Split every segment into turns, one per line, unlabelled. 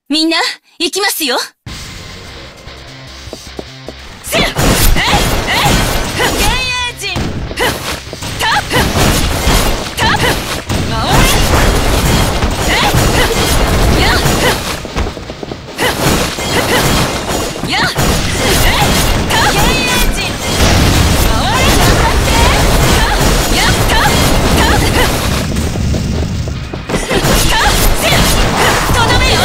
みんな、行きますよ。せっ幻影人タッタッ回れやっやっタッ幻影人回れやったタッせっとどめよ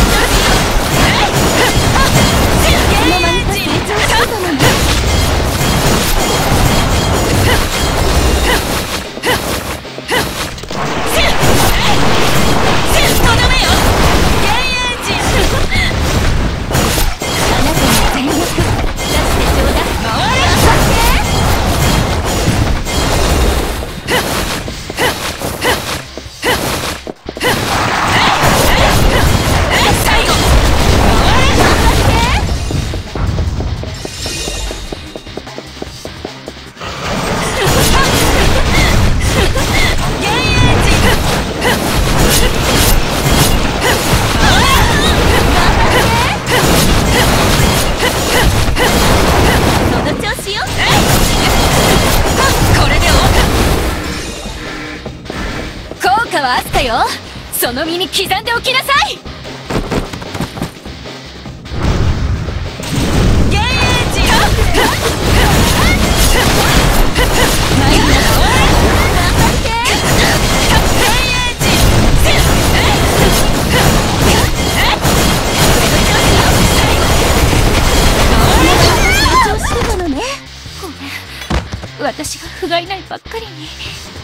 はあったよ。その身に刻んでおきなさい。幻影人私が不甲斐ないばっかりに。